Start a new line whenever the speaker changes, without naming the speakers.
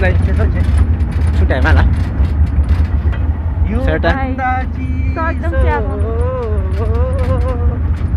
नै छुट्यायो माला
यो
सर्ट
एकदम चाहिँ अब